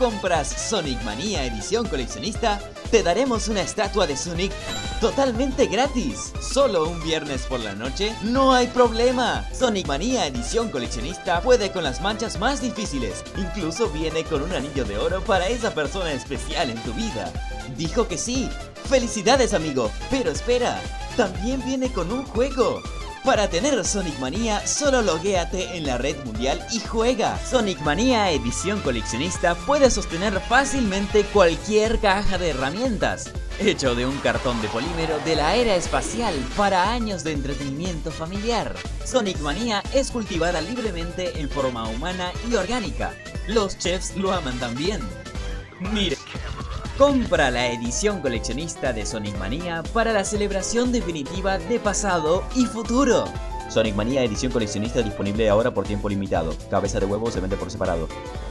compras Sonic Mania Edición Coleccionista, te daremos una estatua de Sonic totalmente gratis. Solo un viernes por la noche, no hay problema. Sonic Mania Edición Coleccionista puede con las manchas más difíciles. Incluso viene con un anillo de oro para esa persona especial en tu vida. Dijo que sí. ¡Felicidades, amigo! Pero espera, también viene con un juego. Para tener Sonic Mania, solo loguéate en la red mundial y juega. Sonic Mania Edición Coleccionista puede sostener fácilmente cualquier caja de herramientas, hecho de un cartón de polímero de la era espacial para años de entretenimiento familiar. Sonic Mania es cultivada libremente en forma humana y orgánica. Los chefs lo aman también. Mire. Compra la edición coleccionista de Sonic Mania para la celebración definitiva de pasado y futuro. Sonic Mania edición coleccionista disponible ahora por tiempo limitado. Cabeza de huevo se vende por separado.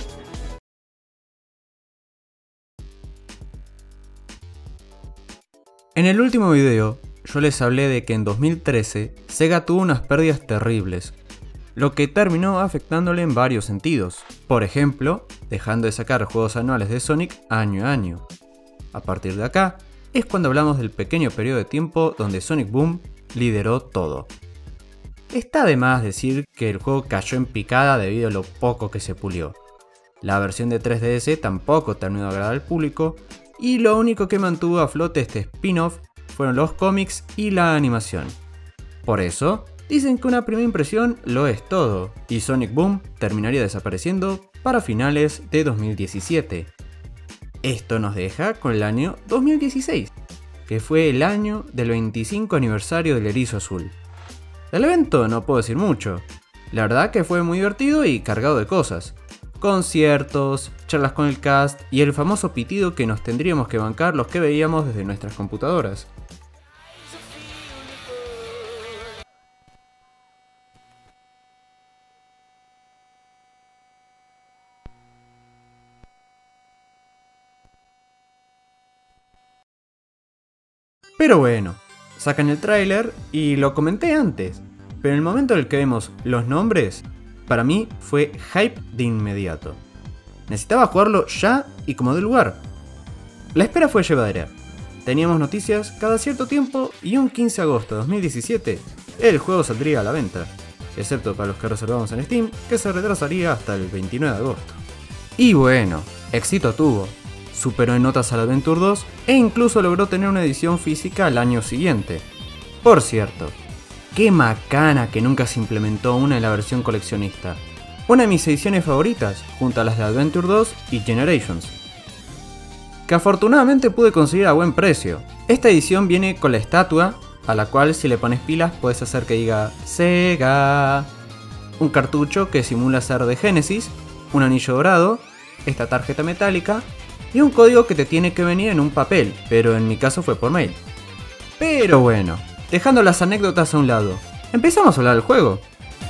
En el último video, yo les hablé de que en 2013 Sega tuvo unas pérdidas terribles, lo que terminó afectándole en varios sentidos. Por ejemplo, dejando de sacar juegos anuales de Sonic año a año. A partir de acá, es cuando hablamos del pequeño periodo de tiempo donde Sonic Boom lideró todo. Está de más decir que el juego cayó en picada debido a lo poco que se pulió. La versión de 3DS tampoco terminó de agradar al público, y lo único que mantuvo a flote este spin-off fueron los cómics y la animación. Por eso, dicen que una primera impresión lo es todo, y Sonic Boom terminaría desapareciendo para finales de 2017. Esto nos deja con el año 2016, que fue el año del 25 aniversario del Erizo Azul. Del evento no puedo decir mucho, la verdad que fue muy divertido y cargado de cosas. Conciertos, charlas con el cast y el famoso pitido que nos tendríamos que bancar los que veíamos desde nuestras computadoras. Pero bueno, sacan el tráiler y lo comenté antes, pero en el momento en el que vemos los nombres, para mí fue hype de inmediato. Necesitaba jugarlo ya y como de lugar. La espera fue llevadera. Teníamos noticias cada cierto tiempo y un 15 de agosto de 2017 el juego saldría a la venta, excepto para los que reservamos en Steam, que se retrasaría hasta el 29 de agosto. Y bueno, éxito tuvo. Superó en notas al Adventure 2 e incluso logró tener una edición física al año siguiente. Por cierto, qué macana que nunca se implementó una en la versión coleccionista. Una de mis ediciones favoritas, junto a las de Adventure 2 y Generations, que afortunadamente pude conseguir a buen precio. Esta edición viene con la estatua, a la cual si le pones pilas puedes hacer que diga Sega, un cartucho que simula ser de Genesis, un anillo dorado, esta tarjeta metálica y un código que te tiene que venir en un papel, pero en mi caso fue por mail. Pero bueno, dejando las anécdotas a un lado, empezamos a hablar del juego.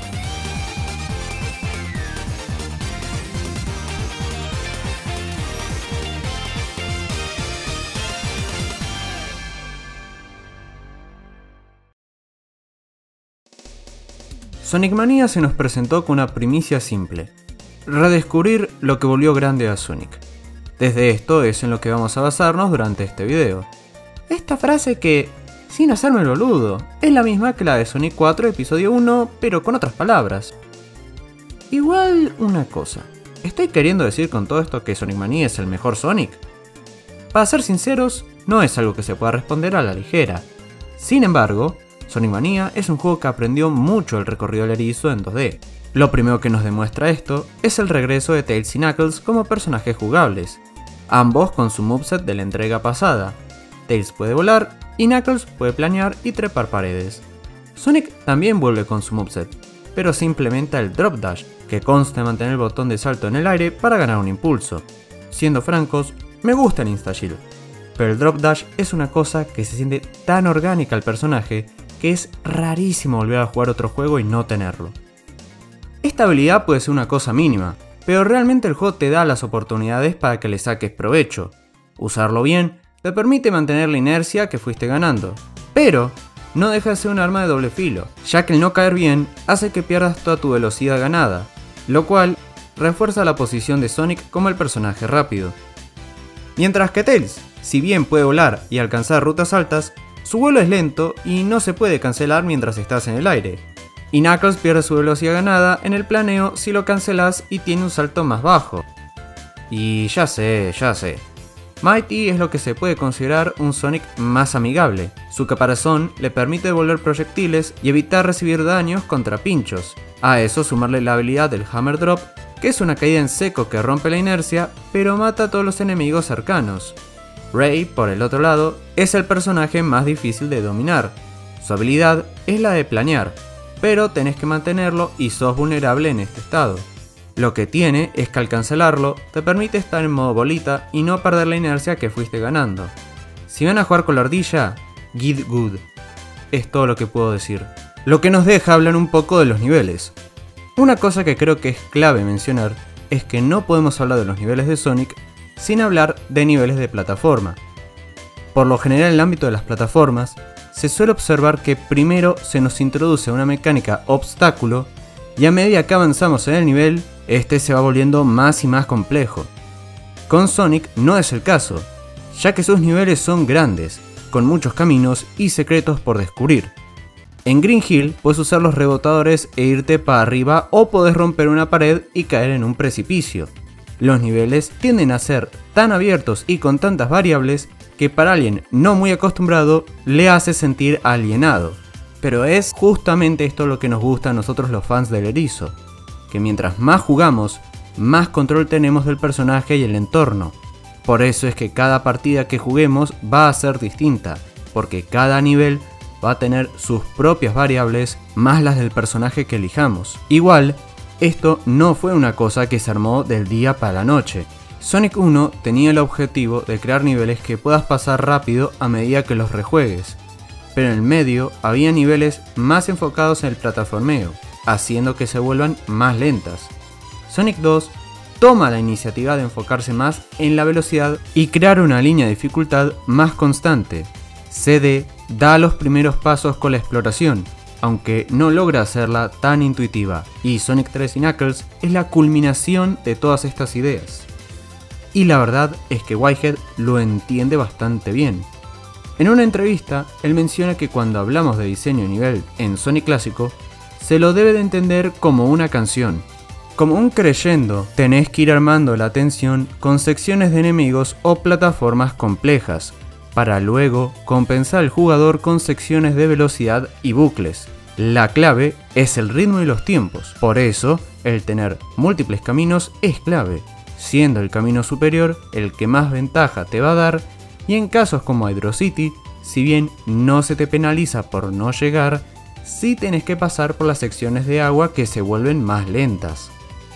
Sonic Mania se nos presentó con una primicia simple: redescubrir lo que volvió grande a Sonic. Desde esto es en lo que vamos a basarnos durante este video. Esta frase que, sin hacerme el boludo, es la misma que la de Sonic 4 episodio 1, pero con otras palabras. Igual una cosa, ¿estoy queriendo decir con todo esto que Sonic Mania es el mejor Sonic? Para ser sinceros, no es algo que se pueda responder a la ligera. Sin embargo, Sonic Mania es un juego que aprendió mucho el recorrido del erizo en 2D. Lo primero que nos demuestra esto es el regreso de Tails y Knuckles como personajes jugables, ambos con su moveset de la entrega pasada. Tails puede volar y Knuckles puede planear y trepar paredes. Sonic también vuelve con su moveset, pero se implementa el Drop Dash, que consta de mantener el botón de salto en el aire para ganar un impulso. Siendo francos, me gusta el Insta-Shield, pero el Drop Dash es una cosa que se siente tan orgánica al personaje que es rarísimo volver a jugar otro juego y no tenerlo. Esta habilidad puede ser una cosa mínima, pero realmente el juego te da las oportunidades para que le saques provecho. Usarlo bien te permite mantener la inercia que fuiste ganando, pero no deja de ser un arma de doble filo, ya que el no caer bien hace que pierdas toda tu velocidad ganada, lo cual refuerza la posición de Sonic como el personaje rápido. Mientras que Tails, si bien puede volar y alcanzar rutas altas, su vuelo es lento y no se puede cancelar mientras estás en el aire. Y Knuckles pierde su velocidad ganada en el planeo si lo cancelas y tiene un salto más bajo. Y ya sé. Mighty es lo que se puede considerar un Sonic más amigable. Su caparazón le permite devolver proyectiles y evitar recibir daños contra pinchos. A eso sumarle la habilidad del Hammer Drop, que es una caída en seco que rompe la inercia, pero mata a todos los enemigos cercanos. Ray, por el otro lado, es el personaje más difícil de dominar. Su habilidad es la de planear, pero tenés que mantenerlo y sos vulnerable en este estado. Lo que tiene es que al cancelarlo, te permite estar en modo bolita y no perder la inercia que fuiste ganando. Si van a jugar con la ardilla, get good. Es todo lo que puedo decir. Lo que nos deja hablar un poco de los niveles. Una cosa que creo que es clave mencionar es que no podemos hablar de los niveles de Sonic sin hablar de niveles de plataforma. Por lo general en el ámbito de las plataformas, se suele observar que primero se nos introduce una mecánica obstáculo y a medida que avanzamos en el nivel, este se va volviendo más y más complejo. Con Sonic no es el caso, ya que sus niveles son grandes, con muchos caminos y secretos por descubrir. En Green Hill puedes usar los rebotadores e irte para arriba o podés romper una pared y caer en un precipicio. Los niveles tienden a ser tan abiertos y con tantas variables que para alguien no muy acostumbrado le hace sentir alienado. Pero es justamente esto lo que nos gusta a nosotros los fans del erizo, que mientras más jugamos, más control tenemos del personaje y el entorno. Por eso es que cada partida que juguemos va a ser distinta, porque cada nivel va a tener sus propias variables más las del personaje que elijamos. Igual, esto no fue una cosa que se armó del día para la noche. Sonic 1 tenía el objetivo de crear niveles que puedas pasar rápido a medida que los rejuegues, pero en el medio había niveles más enfocados en el plataformeo, haciendo que se vuelvan más lentas. Sonic 2 toma la iniciativa de enfocarse más en la velocidad y crear una línea de dificultad más constante. CD da los primeros pasos con la exploración, aunque no logra hacerla tan intuitiva, y Sonic 3 y Knuckles es la culminación de todas estas ideas. Y la verdad es que Whitehead lo entiende bastante bien. En una entrevista, él menciona que cuando hablamos de diseño de nivel en Sonic clásico, se lo debe de entender como una canción. Como un crescendo, tenés que ir armando la tensión con secciones de enemigos o plataformas complejas, para luego compensar al jugador con secciones de velocidad y bucles. La clave es el ritmo y los tiempos, por eso el tener múltiples caminos es clave, siendo el camino superior el que más ventaja te va a dar, y en casos como Hydro City, si bien no se te penaliza por no llegar, sí tenés que pasar por las secciones de agua que se vuelven más lentas.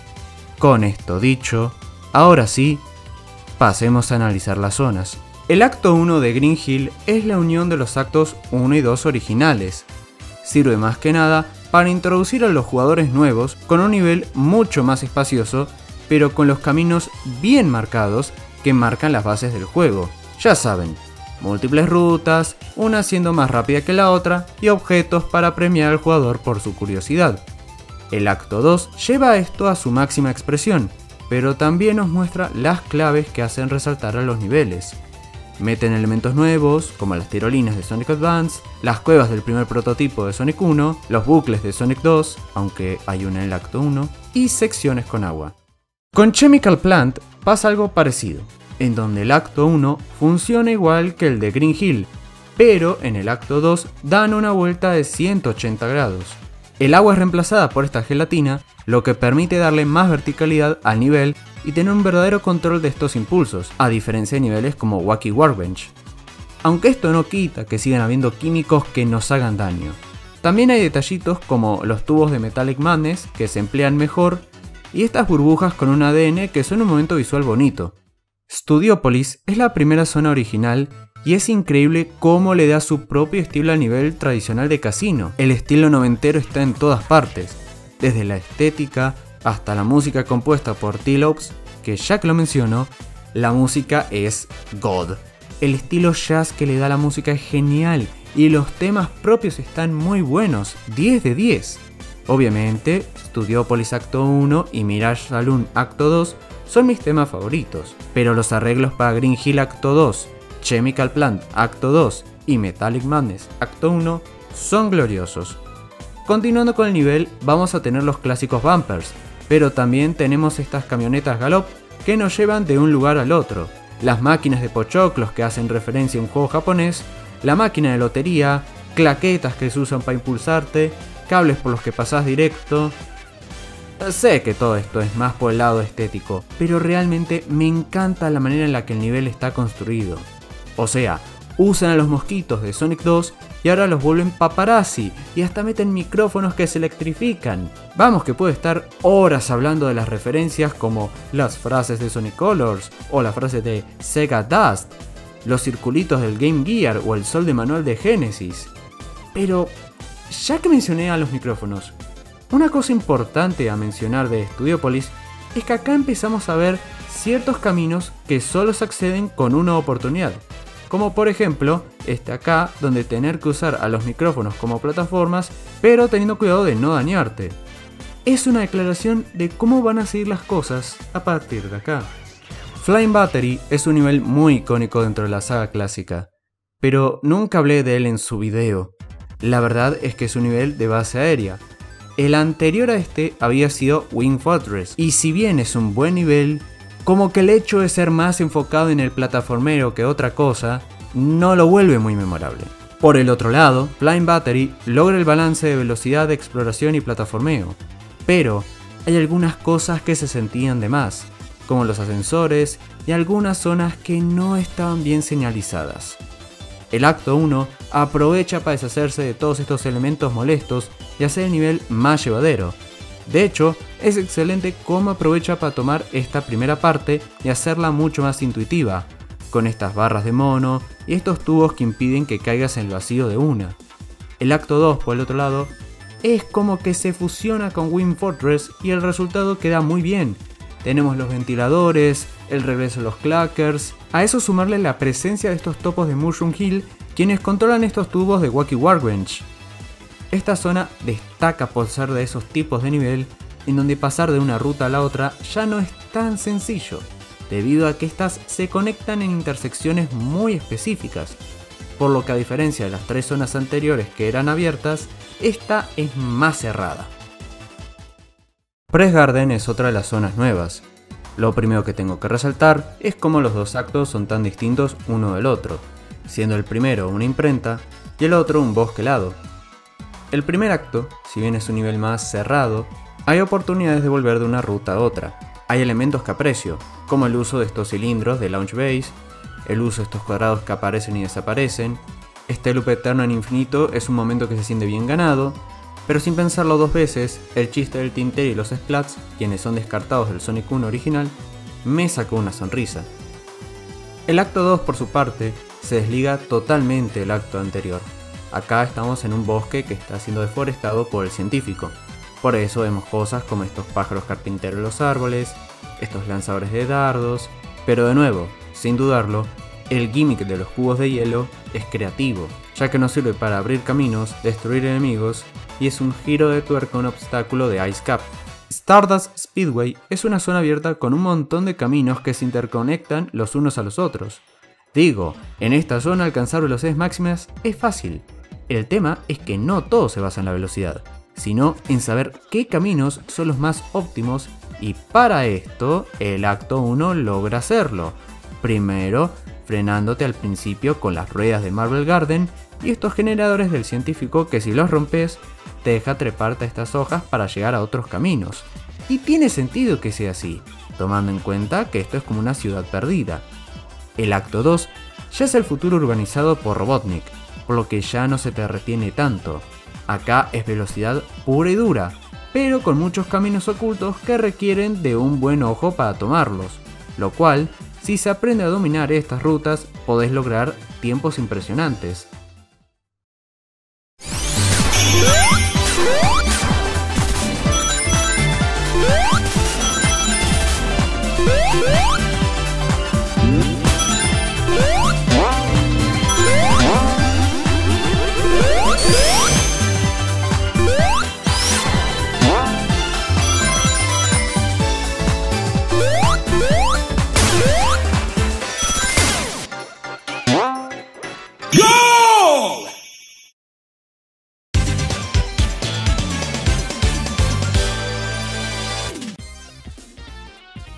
Con esto dicho, ahora sí, pasemos a analizar las zonas. El acto 1 de Green Hill es la unión de los actos 1 y 2 originales. Sirve más que nada para introducir a los jugadores nuevos con un nivel mucho más espacioso, pero con los caminos bien marcados que marcan las bases del juego. Ya saben, múltiples rutas, una siendo más rápida que la otra y objetos para premiar al jugador por su curiosidad. El acto 2 lleva esto a su máxima expresión, pero también nos muestra las claves que hacen resaltar a los niveles. Meten elementos nuevos, como las tirolinas de Sonic Advance, las cuevas del primer prototipo de Sonic 1, los bucles de Sonic 2, aunque hay una en el acto 1, y secciones con agua. Con Chemical Plant pasa algo parecido, en donde el acto 1 funciona igual que el de Green Hill, pero en el acto 2 dan una vuelta de 180 grados. El agua es reemplazada por esta gelatina, lo que permite darle más verticalidad al nivel y tener un verdadero control de estos impulsos, a diferencia de niveles como Wacky Workbench. Aunque esto no quita que sigan habiendo químicos que nos hagan daño. También hay detallitos como los tubos de Metallic Madness que se emplean mejor y estas burbujas con un ADN que son un momento visual bonito. Studiopolis es la primera zona original y es increíble cómo le da su propio estilo al nivel tradicional de casino. El estilo noventero está en todas partes, desde la estética hasta la música compuesta por T-Lopes, que ya que lo menciono, la música es God. El estilo jazz que le da la música es genial y los temas propios están muy buenos, 10 de 10. Obviamente, Studiopolis Acto 1 y Mirage Saloon Acto 2 son mis temas favoritos, pero los arreglos para Green Hill Acto 2, Chemical Plant Acto 2 y Metallic Madness Acto 1 son gloriosos. Continuando con el nivel, vamos a tener los clásicos bumpers, pero también tenemos estas camionetas galop que nos llevan de un lugar al otro, las máquinas de pochoclos que hacen referencia a un juego japonés, la máquina de lotería, claquetas que se usan para impulsarte, cables por los que pasás directo. Sé que todo esto es más por el lado estético, pero realmente me encanta la manera en la que el nivel está construido. O sea, usan a los mosquitos de Sonic 2 y ahora los vuelven paparazzi y hasta meten micrófonos que se electrifican. Vamos que puedo estar horas hablando de las referencias como las frases de Sonic Colors o la frase de Sega Dust, los circulitos del Game Gear o el sol de manual de Genesis. Pero, ya que mencioné a los micrófonos, una cosa importante a mencionar de Studiopolis es que acá empezamos a ver ciertos caminos que solo se acceden con una oportunidad. Como por ejemplo, este acá, donde tener que usar a los micrófonos como plataformas, pero teniendo cuidado de no dañarte. Es una declaración de cómo van a seguir las cosas a partir de acá. Flying Battery es un nivel muy icónico dentro de la saga clásica, pero nunca hablé de él en su video. La verdad es que es un nivel de base aérea. El anterior a este había sido Wing Fortress, y si bien es un buen nivel, como que el hecho de ser más enfocado en el plataformero que otra cosa, no lo vuelve muy memorable. Por el otro lado, Flying Battery logra el balance de velocidad de exploración y plataformeo, pero hay algunas cosas que se sentían de más, como los ascensores y algunas zonas que no estaban bien señalizadas. El acto 1 aprovecha para deshacerse de todos estos elementos molestos y hacer el nivel más llevadero. De hecho, es excelente cómo aprovecha para tomar esta primera parte y hacerla mucho más intuitiva, con estas barras de mono y estos tubos que impiden que caigas en el vacío de una. El acto 2, por el otro lado, es como que se fusiona con Wing Fortress y el resultado queda muy bien. Tenemos los ventiladores, el regreso de los clackers, a eso sumarle la presencia de estos topos de Mushroom Hill, quienes controlan estos tubos de Wacky Workbench. Esta zona destaca por ser de esos tipos de nivel en donde pasar de una ruta a la otra ya no es tan sencillo, debido a que estas se conectan en intersecciones muy específicas, por lo que a diferencia de las tres zonas anteriores que eran abiertas, esta es más cerrada. Press Garden es otra de las zonas nuevas. Lo primero que tengo que resaltar es cómo los dos actos son tan distintos uno del otro, siendo el primero una imprenta y el otro un bosque helado. El primer acto, si bien es un nivel más cerrado, hay oportunidades de volver de una ruta a otra. Hay elementos que aprecio, como el uso de estos cilindros de Launch Base, el uso de estos cuadrados que aparecen y desaparecen. Este loop eterno en infinito es un momento que se siente bien ganado, pero sin pensarlo dos veces, el chiste del tintero y los splats, quienes son descartados del Sonic 1 original, me sacó una sonrisa. El acto 2 por su parte, se desliga totalmente del acto anterior. Acá estamos en un bosque que está siendo deforestado por el científico. Por eso vemos cosas como estos pájaros carpinteros en los árboles, estos lanzadores de dardos, pero de nuevo, sin dudarlo, el gimmick de los cubos de hielo es creativo, ya que nos sirve para abrir caminos, destruir enemigos, y es un giro de tuerca a un obstáculo de Ice Cap. Stardust Speedway es una zona abierta con un montón de caminos que se interconectan los unos a los otros. Digo, en esta zona alcanzar velocidades máximas es fácil. El tema es que no todo se basa en la velocidad, sino en saber qué caminos son los más óptimos, y para esto el acto 1 logra hacerlo. Primero, frenándote al principio con las ruedas de Marble Garden y estos generadores del científico que si los rompes te deja treparte a estas hojas para llegar a otros caminos. Y tiene sentido que sea así, tomando en cuenta que esto es como una ciudad perdida. El acto 2 ya es el futuro urbanizado por Robotnik, por lo que ya no se te retiene tanto. Acá es velocidad pura y dura, pero con muchos caminos ocultos que requieren de un buen ojo para tomarlos, lo cual, si se aprende a dominar estas rutas, podés lograr tiempos impresionantes.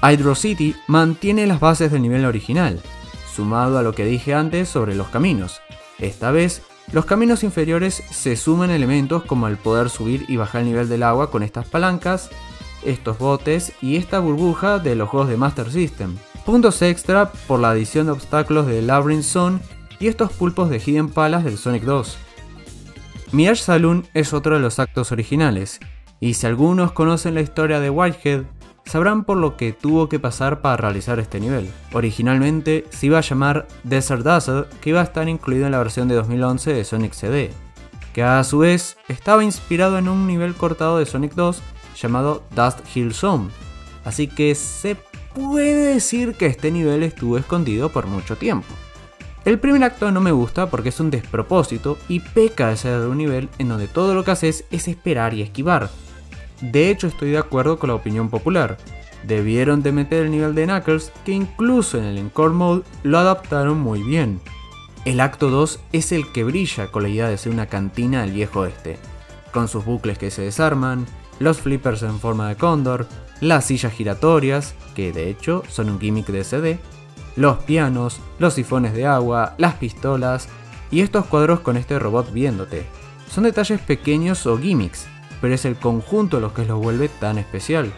Hydro City mantiene las bases del nivel original, sumado a lo que dije antes sobre los caminos. Esta vez, los caminos inferiores se suman elementos como el poder subir y bajar el nivel del agua con estas palancas, estos botes y esta burbuja de los juegos de Master System. Puntos extra por la adición de obstáculos de Labyrinth Zone y estos pulpos de Hidden Palace del Sonic 2. Mirage Saloon es otro de los actos originales, y si algunos conocen la historia de Whitehead, sabrán por lo que tuvo que pasar para realizar este nivel. Originalmente se iba a llamar Desert Dazzle, que iba a estar incluido en la versión de 2011 de Sonic CD, que a su vez estaba inspirado en un nivel cortado de Sonic 2 llamado Dust Hill Zone, así que se puede decir que este nivel estuvo escondido por mucho tiempo. El primer acto no me gusta porque es un despropósito y peca de ser de un nivel en donde todo lo que haces es esperar y esquivar. De hecho, estoy de acuerdo con la opinión popular. Debieron de meter el nivel de Knuckles, que incluso en el Encore Mode lo adaptaron muy bien. El acto 2 es el que brilla con la idea de ser una cantina del viejo oeste, con sus bucles que se desarman, los flippers en forma de cóndor, las sillas giratorias, que de hecho son un gimmick de CD, los pianos, los sifones de agua, las pistolas y estos cuadros con este robot viéndote. Son detalles pequeños o gimmicks, pero es el conjunto lo que los vuelve tan especial.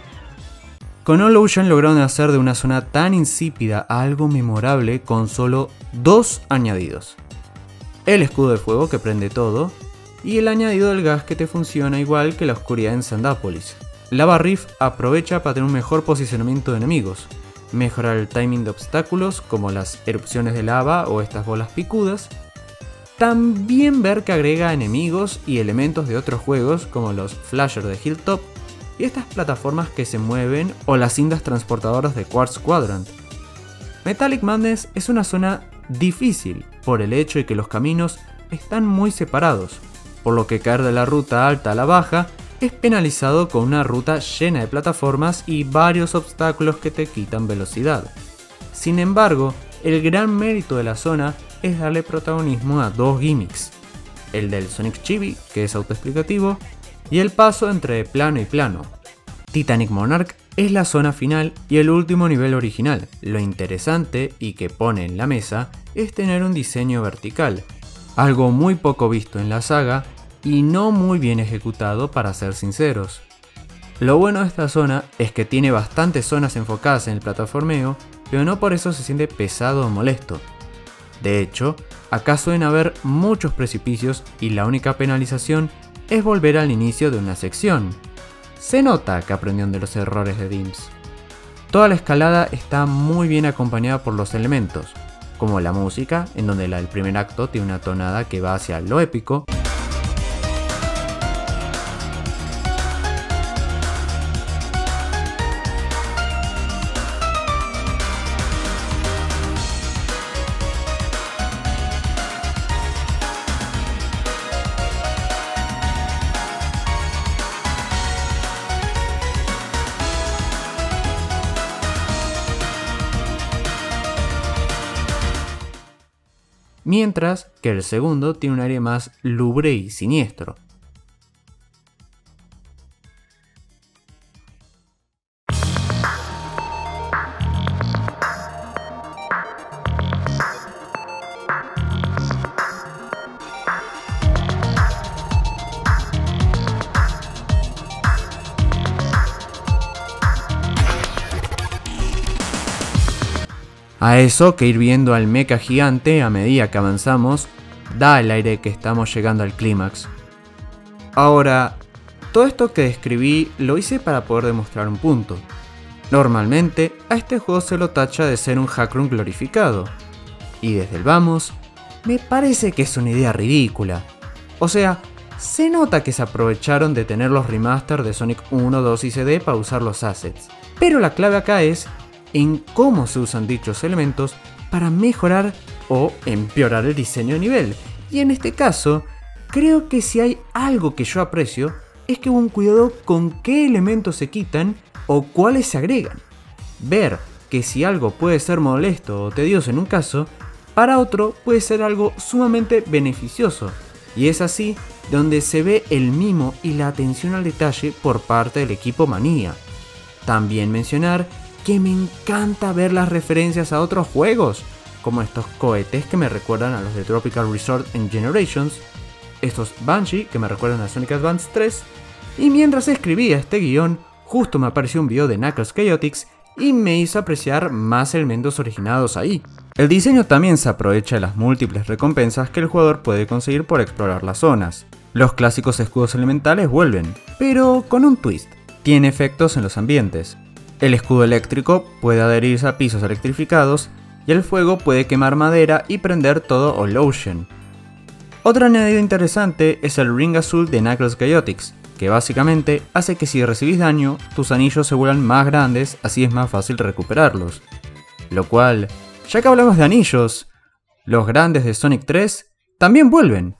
Con All Ocean lograron hacer de una zona tan insípida a algo memorable con solo 2 añadidos. El escudo de fuego que prende todo, y el añadido del gas que te funciona igual que la oscuridad en Sandapolis. Lava Reef aprovecha para tener un mejor posicionamiento de enemigos, mejorar el timing de obstáculos como las erupciones de lava o estas bolas picudas. También ver que agrega enemigos y elementos de otros juegos como los flashers de Hilltop y estas plataformas que se mueven o las cintas transportadoras de Quartz Quadrant. Metallic Madness es una zona difícil por el hecho de que los caminos están muy separados, por lo que caer de la ruta alta a la baja es penalizado con una ruta llena de plataformas y varios obstáculos que te quitan velocidad. Sin embargo, el gran mérito de la zona es darle protagonismo a 2 gimmicks, el del Sonic Chibi, que es autoexplicativo, y el paso entre plano y plano. Titanic Monarch es la zona final y el último nivel original. Lo interesante y que pone en la mesa es tener un diseño vertical, algo muy poco visto en la saga y no muy bien ejecutado para ser sinceros. Lo bueno de esta zona es que tiene bastantes zonas enfocadas en el plataformeo, pero no por eso se siente pesado o molesto. De hecho, acá suelen haber muchos precipicios y la única penalización es volver al inicio de una sección. Se nota que aprendieron de los errores de DIMS. Toda la escalada está muy bien acompañada por los elementos, como la música, en donde la del primer acto tiene una tonada que va hacia lo épico, mientras que el segundo tiene un aire más lúgubre y siniestro. A eso que ir viendo al mecha gigante a medida que avanzamos, da el aire que estamos llegando al clímax. Ahora, todo esto que describí lo hice para poder demostrar un punto. Normalmente, a este juego se lo tacha de ser un hackrun glorificado. Y desde el vamos, me parece que es una idea ridícula. O sea, se nota que se aprovecharon de tener los remasters de Sonic 1, 2 y CD para usar los assets. Pero la clave acá es en cómo se usan dichos elementos para mejorar o empeorar el diseño de nivel. Y en este caso, creo que si hay algo que yo aprecio, es que hubo un cuidado con qué elementos se quitan o cuáles se agregan. Ver que si algo puede ser molesto o tedioso en un caso, para otro puede ser algo sumamente beneficioso. Y es así donde se ve el mimo y la atención al detalle por parte del equipo Manía. También mencionar que me encanta ver las referencias a otros juegos, como estos cohetes que me recuerdan a los de Tropical Resort en Generations, estos Banshee que me recuerdan a Sonic Advance 3, y mientras escribía este guión, justo me apareció un video de Knuckles Chaotix y me hizo apreciar más elementos originados ahí. El diseño también se aprovecha de las múltiples recompensas que el jugador puede conseguir por explorar las zonas. Los clásicos escudos elementales vuelven, pero con un twist. Tiene efectos en los ambientes. El escudo eléctrico puede adherirse a pisos electrificados y el fuego puede quemar madera y prender todo All Ocean. Otro añadido interesante es el ring azul de Knuckles Chaotix, que básicamente hace que si recibís daño, tus anillos se vuelvan más grandes, así es más fácil recuperarlos. Lo cual, ya que hablamos de anillos, los grandes de Sonic 3 también vuelven.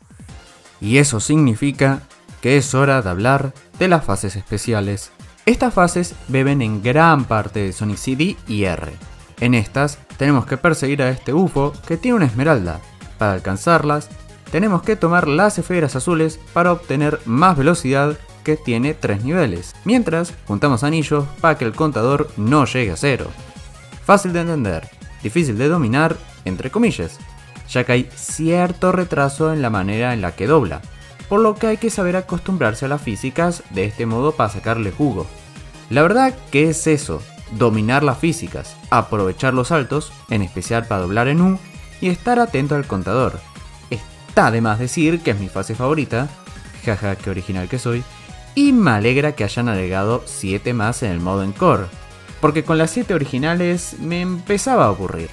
Y eso significa que es hora de hablar de las fases especiales. Estas fases beben en gran parte de Sonic CD y R. En estas tenemos que perseguir a este UFO que tiene una esmeralda. Para alcanzarlas, tenemos que tomar las esferas azules para obtener más velocidad, que tiene 3 niveles, mientras juntamos anillos para que el contador no llegue a 0. Fácil de entender, difícil de dominar, entre comillas, ya que hay cierto retraso en la manera en la que dobla, por lo que hay que saber acostumbrarse a las físicas de este modo para sacarle jugo. La verdad que es eso, dominar las físicas, aprovechar los saltos, en especial para doblar en U, y estar atento al contador. Está de más decir que es mi fase favorita, jaja que original que soy, y me alegra que hayan agregado 7 más en el modo Encore, porque con las 7 originales me empezaba a aburrir.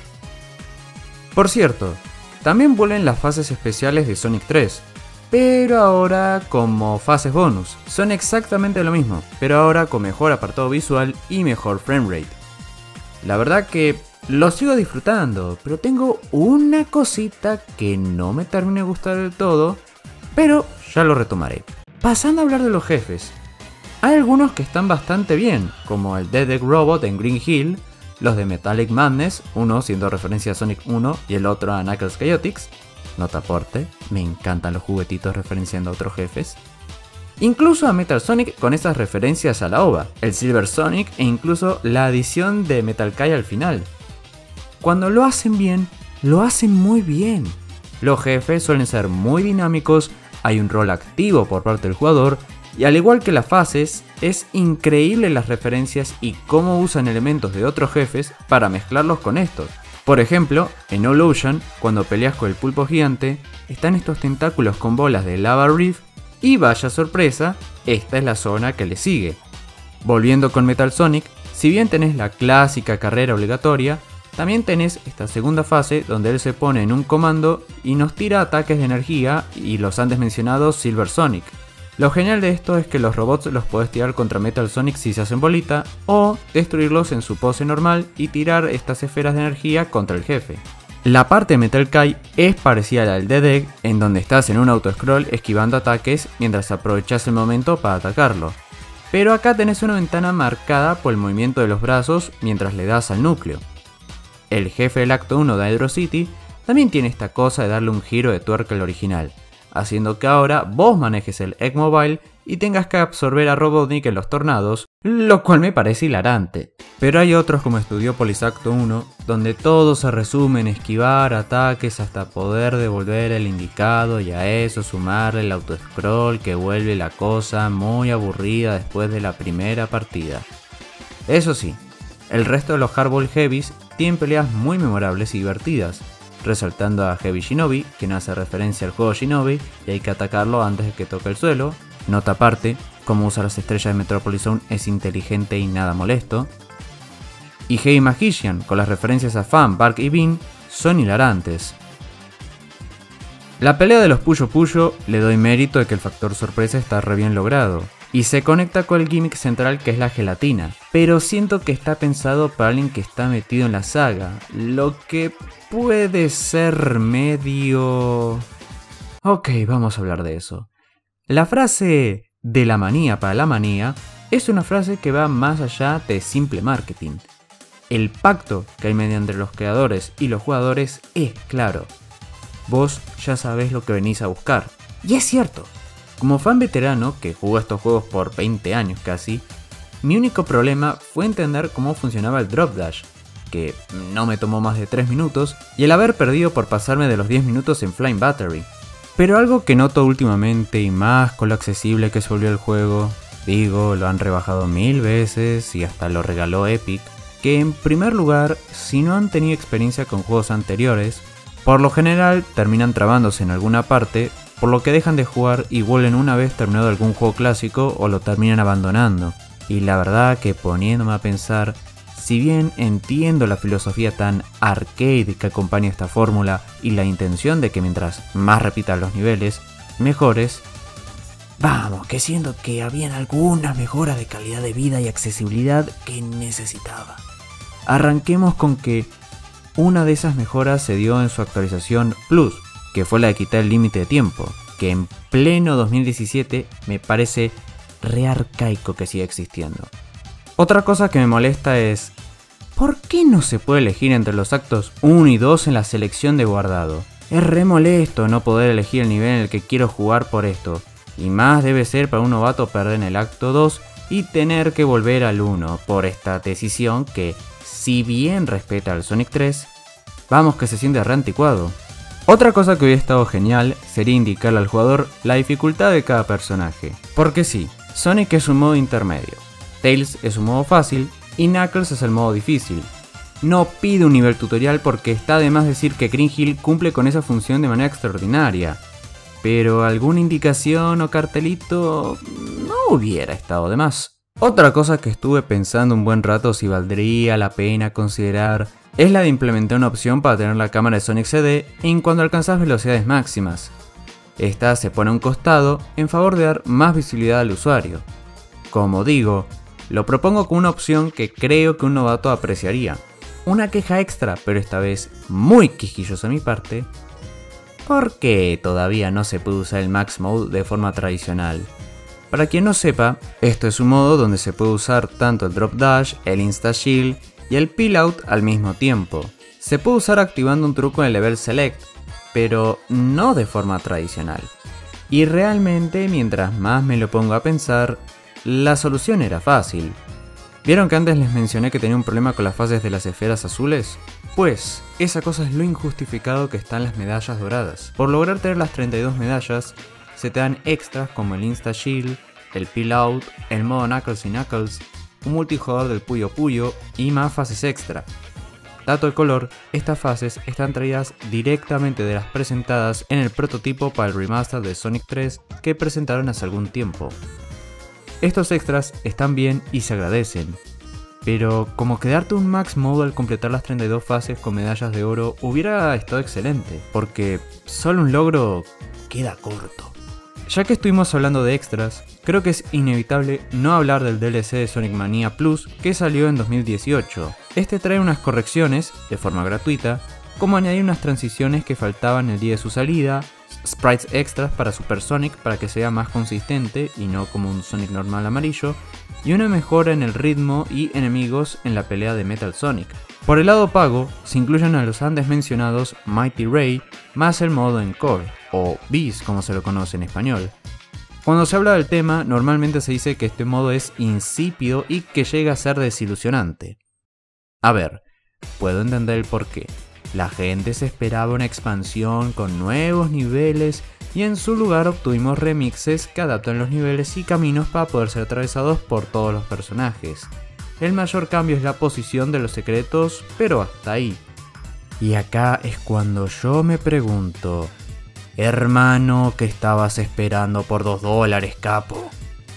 Por cierto, también vuelven las fases especiales de Sonic 3, pero ahora como fases bonus. Son exactamente lo mismo, pero ahora con mejor apartado visual y mejor framerate. La verdad que lo sigo disfrutando, pero tengo una cosita que no me termina de gustar del todo, pero ya lo retomaré. Pasando a hablar de los jefes, hay algunos que están bastante bien, como el Dead Egg Robot en Green Hill, los de Metallic Madness, uno siendo referencia a Sonic 1 y el otro a Knuckles Chaotix, nota aporte, me encantan los juguetitos referenciando a otros jefes, incluso a Metal Sonic con esas referencias a la OVA, el Silver Sonic e incluso la adición de Metal Kai al final. Cuando lo hacen bien, lo hacen muy bien. Los jefes suelen ser muy dinámicos, hay un rol activo por parte del jugador, y al igual que las fases, es increíble las referencias y cómo usan elementos de otros jefes para mezclarlos con estos. Por ejemplo, en All Ocean, cuando peleas con el pulpo gigante, están estos tentáculos con bolas de Lava Reef, y vaya sorpresa, esta es la zona que le sigue. Volviendo con Metal Sonic, si bien tenés la clásica carrera obligatoria, también tenés esta segunda fase donde él se pone en un comando y nos tira ataques de energía y los antes mencionados Silver Sonic. Lo genial de esto es que los robots los podés tirar contra Metal Sonic si se hacen bolita o destruirlos en su pose normal y tirar estas esferas de energía contra el jefe. La parte de Metal Kai es parecida a la del Dead Egg, en donde estás en un auto-scroll esquivando ataques mientras aprovechás el momento para atacarlo. Pero acá tenés una ventana marcada por el movimiento de los brazos mientras le das al núcleo. El jefe del acto 1 de Hydro City también tiene esta cosa de darle un giro de tuerca al original, haciendo que ahora vos manejes el Egg Mobile y tengas que absorber a Robotnik en los tornados, lo cual me parece hilarante. Pero hay otros como Studiopolis Acto 1, donde todo se resume en esquivar ataques hasta poder devolver el indicado y a eso sumarle el autoscroll que vuelve la cosa muy aburrida después de la primera partida. Eso sí, el resto de los Hardball Heavies tienen peleas muy memorables y divertidas, resaltando a Heavy Shinobi, quien hace referencia al juego Shinobi y hay que atacarlo antes de que toque el suelo. Nota aparte, cómo usar las estrellas de Metropolis Zone es inteligente y nada molesto. Y Heavy Magician, con las referencias a Fan, Bark y Bean, son hilarantes. La pelea de los Puyo Puyo le doy mérito de que el factor sorpresa está re bien logrado, y se conecta con el gimmick central que es la gelatina, pero siento que está pensado para alguien que está metido en la saga, lo que puede ser medio... Ok, vamos a hablar de eso. La frase de la manía para la manía es una frase que va más allá de simple marketing. El pacto que hay mediante los creadores y los jugadores es claro. Vos ya sabés lo que venís a buscar. Y es cierto. Como fan veterano que jugó estos juegos por 20 años casi, Mi único problema fue entender cómo funcionaba el Drop Dash, que no me tomó más de 3 minutos, y el haber perdido por pasarme de los 10 minutos en Flying Battery. Pero algo que noto últimamente, y más con lo accesible que se volvió el juego, lo han rebajado 1000 veces y hasta lo regaló Epic, que en primer lugar, si no han tenido experiencia con juegos anteriores, por lo general terminan trabándose en alguna parte, por lo que dejan de jugar y vuelven una vez terminado algún juego clásico o lo terminan abandonando. Y la verdad que poniéndome a pensar, si bien entiendo la filosofía tan arcade que acompaña esta fórmula y la intención de que mientras más repitas los niveles, mejores, vamos, que siento que habían algunas mejoras de calidad de vida y accesibilidad que necesitaba. Arranquemos con que una de esas mejoras se dio en su actualización Plus, que fue la de quitar el límite de tiempo, que en pleno 2017 me parece re arcaico que siga existiendo. Otra cosa que me molesta es, ¿por qué no se puede elegir entre los actos 1 y 2 en la selección de guardado? Es re molesto no poder elegir el nivel en el que quiero jugar por esto, y más debe ser para un novato perder en el acto 2 y tener que volver al 1 por esta decisión que, si bien respeta al Sonic 3, vamos que se siente re anticuado. Otra cosa que hubiera estado genial sería indicarle al jugador la dificultad de cada personaje, porque sí, Sonic es un modo intermedio, Tails es un modo fácil y Knuckles es el modo difícil. No pide un nivel tutorial porque está de más decir que Green Hill cumple con esa función de manera extraordinaria, pero alguna indicación o cartelito no hubiera estado de más. Otra cosa que estuve pensando un buen rato si valdría la pena considerar es la de implementar una opción para tener la cámara de Sonic CD en cuando alcanzas velocidades máximas. Esta se pone a un costado en favor de dar más visibilidad al usuario. Como digo, lo propongo con una opción que creo que un novato apreciaría. Una queja extra, pero esta vez muy quisquillosa a mi parte, porque todavía no se puede usar el Max Mode de forma tradicional. Para quien no sepa, esto es un modo donde se puede usar tanto el Drop Dash, el Insta Shield y el Peel Out al mismo tiempo. Se puede usar activando un truco en el Level Select, pero no de forma tradicional. Y realmente, mientras más me lo pongo a pensar, la solución era fácil. ¿Vieron que antes les mencioné que tenía un problema con las fases de las esferas azules? Pues, esa cosa es lo injustificado que están las medallas doradas. Por lograr tener las 32 medallas, se te dan extras como el Insta Shield, el Peel Out, el modo Knuckles y Knuckles, un multijugador del Puyo Puyo y más fases extra. Dato de color, estas fases están traídas directamente de las presentadas en el prototipo para el remaster de Sonic 3 que presentaron hace algún tiempo. Estos extras están bien y se agradecen, pero como que darte un Max Mode al completar las 32 fases con medallas de oro hubiera estado excelente, porque solo un logro queda corto. Ya que estuvimos hablando de extras, creo que es inevitable no hablar del DLC de Sonic Mania Plus que salió en 2018. Este trae unas correcciones, de forma gratuita, como añadir unas transiciones que faltaban el día de su salida, sprites extras para Super Sonic para que sea más consistente y no como un Sonic normal amarillo, y una mejora en el ritmo y enemigos en la pelea de Metal Sonic. Por el lado pago, se incluyen a los antes mencionados Mighty Ray más el modo Encore, o Beast como se lo conoce en español. Cuando se habla del tema, normalmente se dice que este modo es insípido y que llega a ser desilusionante. A ver, puedo entender el porqué. La gente se esperaba una expansión con nuevos niveles y en su lugar obtuvimos remixes que adaptan los niveles y caminos para poder ser atravesados por todos los personajes. El mayor cambio es la posición de los secretos, pero hasta ahí. Y acá es cuando yo me pregunto, hermano, ¿qué estabas esperando por $2, capo?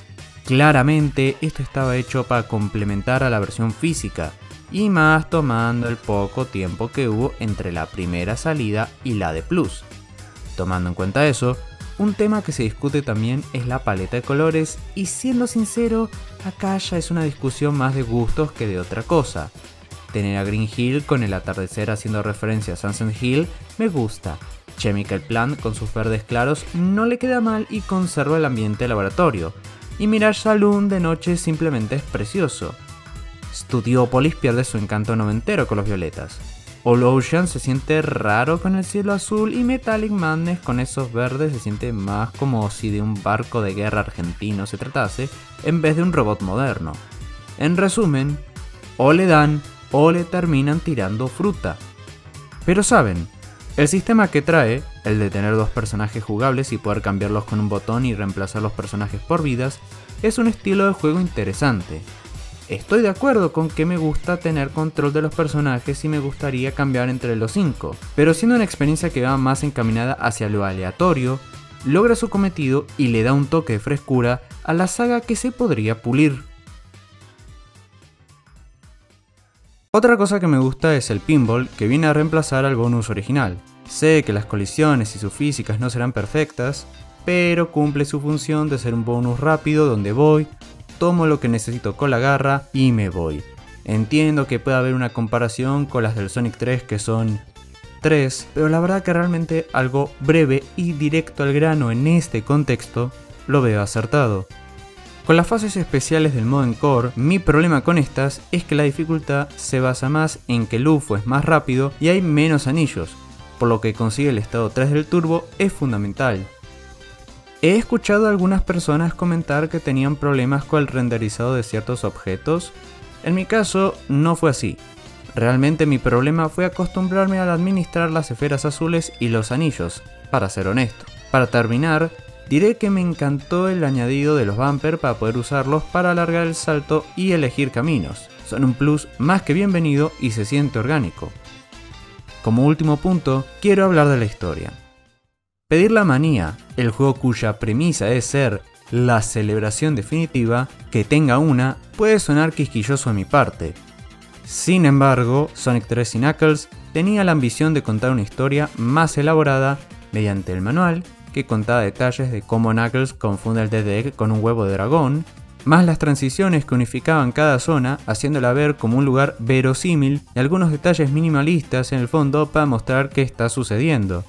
Claramente esto estaba hecho para complementar a la versión física, y más tomando el poco tiempo que hubo entre la primera salida y la de Plus. Tomando en cuenta eso, un tema que se discute también es la paleta de colores, y siendo sincero, acá ya es una discusión más de gustos que de otra cosa. Tener a Green Hill con el atardecer haciendo referencia a Sunset Hill me gusta. Chemical Plant con sus verdes claros no le queda mal y conserva el ambiente de laboratorio. Y Mirage Saloon de noche simplemente es precioso. Studiopolis pierde su encanto noventero con los violetas. All Ocean se siente raro con el cielo azul y Metallic Madness con esos verdes se siente más como si de un barco de guerra argentino se tratase en vez de un robot moderno. En resumen, o le dan o le terminan tirando fruta. Pero saben, el sistema que trae, el de tener dos personajes jugables y poder cambiarlos con un botón y reemplazar los personajes por vidas, es un estilo de juego interesante. Estoy de acuerdo con que me gusta tener control de los personajes y me gustaría cambiar entre los 5, pero siendo una experiencia que va más encaminada hacia lo aleatorio, logra su cometido y le da un toque de frescura a la saga que se podría pulir. Otra cosa que me gusta es el pinball, que viene a reemplazar al bonus original. Sé que las colisiones y sus físicas no serán perfectas, pero cumple su función de ser un bonus rápido donde voy, tomo lo que necesito con la garra y me voy. Entiendo que puede haber una comparación con las del Sonic 3 que son 3, pero la verdad que realmente algo breve y directo al grano en este contexto lo veo acertado. Con las fases especiales del modo Encore, mi problema con estas es que la dificultad se basa más en que el UFO es más rápido y hay menos anillos, por lo que conseguir el estado 3 del turbo es fundamental. He escuchado a algunas personas comentar que tenían problemas con el renderizado de ciertos objetos. En mi caso no fue así. Realmente mi problema fue acostumbrarme al administrar las esferas azules y los anillos, para ser honesto. Para terminar, diré que me encantó el añadido de los bumpers para poder usarlos para alargar el salto y elegir caminos. Son un plus más que bienvenido y se siente orgánico. Como último punto, quiero hablar de la historia. Pedir la manía, el juego cuya premisa es ser la celebración definitiva, que tenga una, puede sonar quisquilloso a mi parte. Sin embargo, Sonic 3 y Knuckles tenía la ambición de contar una historia más elaborada mediante el manual, que contaba detalles de cómo Knuckles confunde el Dead Egg con un huevo de dragón, más las transiciones que unificaban cada zona, haciéndola ver como un lugar verosímil y algunos detalles minimalistas en el fondo para mostrar qué está sucediendo.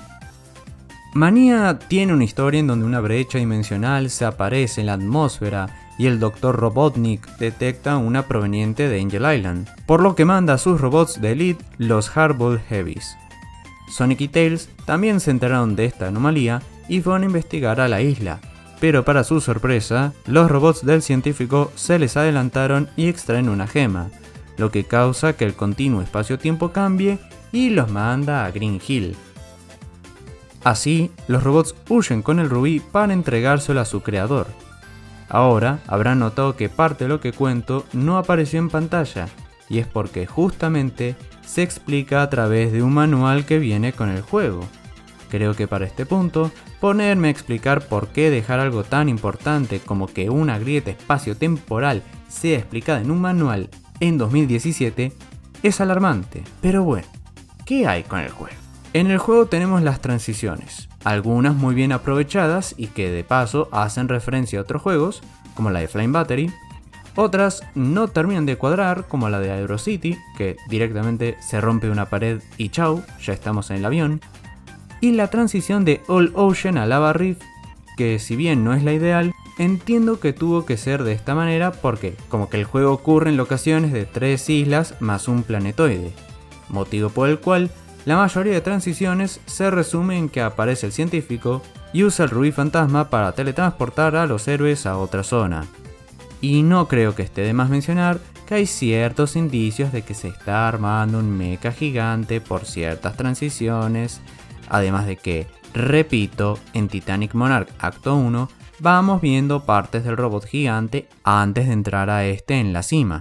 Mania tiene una historia en donde una brecha dimensional se aparece en la atmósfera y el Dr. Robotnik detecta una proveniente de Angel Island, por lo que manda a sus robots de Elite, los Hardball Heavies. Sonic y Tails también se enteraron de esta anomalía y fueron a investigar a la isla, pero para su sorpresa, los robots del científico se les adelantaron y extraen una gema, lo que causa que el continuo espacio-tiempo cambie y los manda a Green Hill. Así, los robots huyen con el rubí para entregárselo a su creador. Ahora habrán notado que parte de lo que cuento no apareció en pantalla, y es porque justamente se explica a través de un manual que viene con el juego. Creo que para este punto, ponerme a explicar por qué dejar algo tan importante como que una grieta espacio-temporal sea explicada en un manual en 2017 es alarmante. Pero bueno, ¿qué hay con el juego? En el juego tenemos las transiciones, algunas muy bien aprovechadas y que de paso hacen referencia a otros juegos, como la de Flying Battery. Otras no terminan de cuadrar, como la de Aero City, que directamente se rompe una pared y chau, ya estamos en el avión. Y la transición de All Ocean a Lava Reef, que si bien no es la ideal, entiendo que tuvo que ser de esta manera porque como que el juego ocurre en locaciones de 3 islas más un planetoide, motivo por el cual la mayoría de transiciones se resume en que aparece el científico y usa el rubí fantasma para teletransportar a los héroes a otra zona. Y no creo que esté de más mencionar que hay ciertos indicios de que se está armando un mecha gigante por ciertas transiciones, además de que, repito, en Titanic Monarch Acto 1 vamos viendo partes del robot gigante antes de entrar a este en la cima.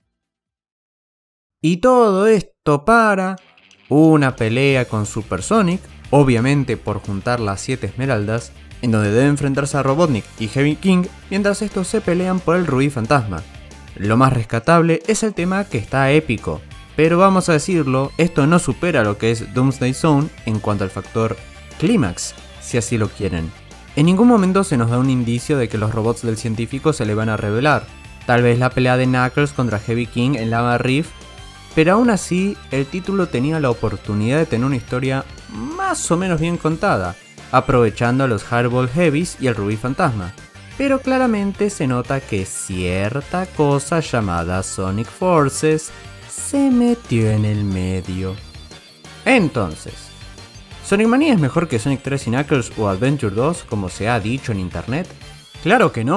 Y todo esto para una pelea con Super Sonic, obviamente por juntar las 7 esmeraldas, en donde debe enfrentarse a Robotnik y Heavy King mientras estos se pelean por el rubí fantasma. Lo más rescatable es el tema, que está épico, pero vamos a decirlo, esto no supera lo que es Doomsday Zone en cuanto al factor clímax, si así lo quieren. En ningún momento se nos da un indicio de que los robots del científico se le van a revelar, tal vez la pelea de Knuckles contra Heavy King en Lava Reef, pero aún así el título tenía la oportunidad de tener una historia más o menos bien contada, aprovechando a los Hardball Heavies y el rubí fantasma. Pero claramente se nota que cierta cosa llamada Sonic Forces se metió en el medio. Entonces, ¿Sonic Mania es mejor que Sonic 3 y Knuckles o Adventure 2 como se ha dicho en internet? ¡Claro que no!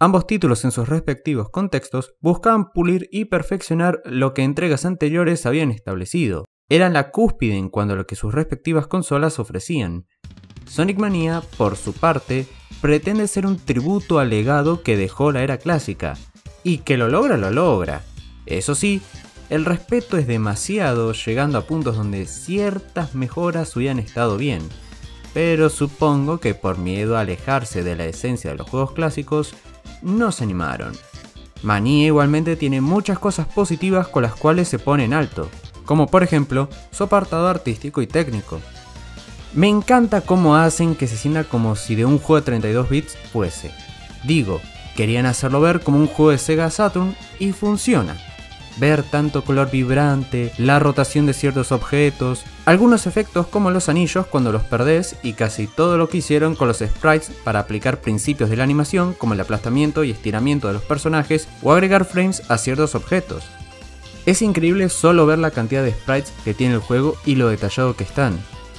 Ambos títulos en sus respectivos contextos buscaban pulir y perfeccionar lo que entregas anteriores habían establecido. Eran la cúspide en cuanto a lo que sus respectivas consolas ofrecían. Sonic Mania, por su parte, pretende ser un tributo al legado que dejó la era clásica, y que lo logra. Eso sí, el respeto es demasiado, llegando a puntos donde ciertas mejoras hubieran estado bien, pero supongo que por miedo a alejarse de la esencia de los juegos clásicos, no se animaron. Mania igualmente tiene muchas cosas positivas con las cuales se pone en alto, como por ejemplo su apartado artístico y técnico. Me encanta cómo hacen que se sienta como si de un juego de 32 bits fuese. Digo, querían hacerlo ver como un juego de Sega Saturn y funciona. Ver tanto color vibrante, la rotación de ciertos objetos, algunos efectos como los anillos cuando los perdés y casi todo lo que hicieron con los sprites para aplicar principios de la animación como el aplastamiento y estiramiento de los personajes o agregar frames a ciertos objetos. Es increíble solo ver la cantidad de sprites que tiene el juego y lo detallado que están.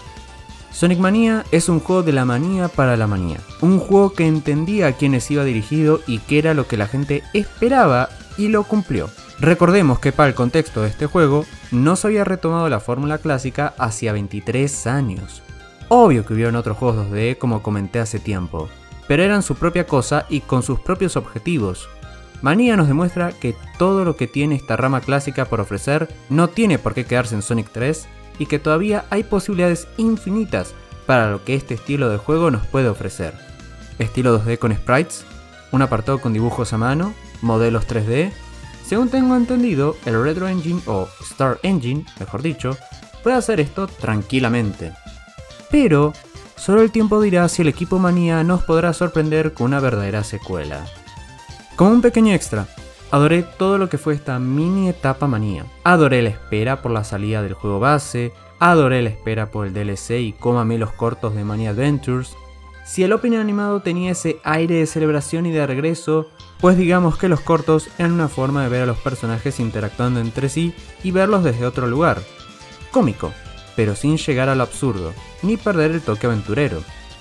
Sonic Mania es un juego de la manía para la manía, un juego que entendía a quienes iba dirigido y que era lo que la gente esperaba y lo cumplió. Recordemos que para el contexto de este juego, no se había retomado la fórmula clásica hacía 23 años. Obvio que hubieron otros juegos 2D como comenté hace tiempo, pero eran su propia cosa y con sus propios objetivos. Mania nos demuestra que todo lo que tiene esta rama clásica por ofrecer no tiene por qué quedarse en Sonic 3 y que todavía hay posibilidades infinitas para lo que este estilo de juego nos puede ofrecer. Estilo 2D con sprites, un apartado con dibujos a mano, modelos 3D. Según tengo entendido, el Retro Engine o Star Engine, mejor dicho, puede hacer esto tranquilamente. Pero solo el tiempo dirá si el equipo Mania nos podrá sorprender con una verdadera secuela. Como un pequeño extra, adoré todo lo que fue esta mini etapa Mania. Adoré la espera por la salida del juego base, adoré la espera por el DLC y cómame los cortos de Mania Adventures. Si el opening animado tenía ese aire de celebración y de regreso, pues digamos que los cortos eran una forma de ver a los personajes interactuando entre sí y verlos desde otro lugar. Cómico, pero sin llegar a lo absurdo, ni perder el toque aventurero.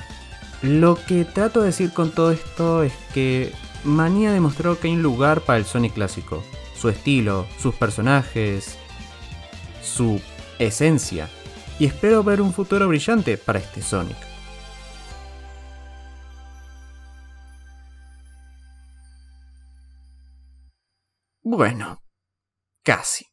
Lo que trato de decir con todo esto es que Mania demostró que hay un lugar para el Sonic clásico, su estilo, sus personajes, su esencia, y espero ver un futuro brillante para este Sonic. Bueno, casi.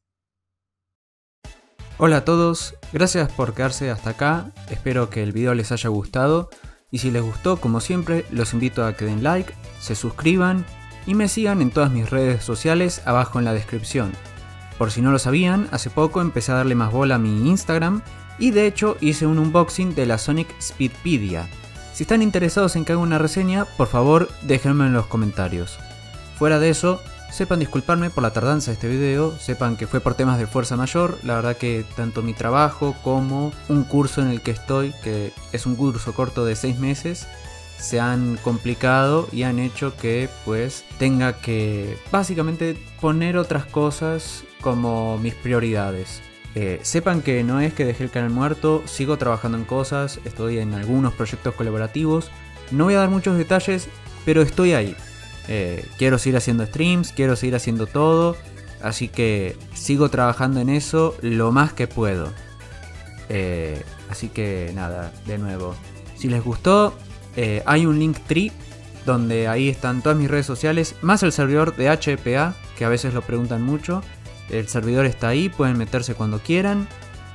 Hola a todos, gracias por quedarse hasta acá, espero que el video les haya gustado y si les gustó, como siempre, los invito a que den like, se suscriban y me sigan en todas mis redes sociales abajo en la descripción. Por si no lo sabían, hace poco empecé a darle más bola a mi Instagram y de hecho hice un unboxing de la Sonic Speedpedia. Si están interesados en que haga una reseña, por favor déjenme en los comentarios. Fuera de eso, sepan disculparme por la tardanza de este video, sepan que fue por temas de fuerza mayor, la verdad que tanto mi trabajo como un curso en el que estoy, que es un curso corto de 6 meses, se han complicado y han hecho que pues tenga que básicamente poner otras cosas como mis prioridades. Sepan que no es que dejé el canal muerto, sigo trabajando en cosas, estoy en algunos proyectos colaborativos, no voy a dar muchos detalles, pero estoy ahí. Quiero seguir haciendo streams, quiero seguir haciendo todo, así que sigo trabajando en eso lo más que puedo. Así que nada, de nuevo, si les gustó, hay un Linktree donde ahí están todas mis redes sociales, más el servidor de HPA, que a veces lo preguntan mucho. El servidor está ahí, pueden meterse cuando quieran.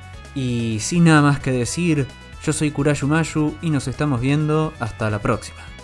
Y sin nada más que decir, yo soy Kurayumayu y nos estamos viendo hasta la próxima.